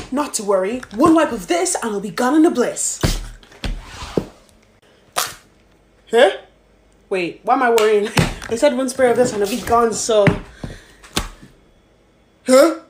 Not to worry, one wipe of this and I'll be gone in a bliss. Huh? Wait, why am I worrying? They said one spray of this and I'll be gone, so... Huh?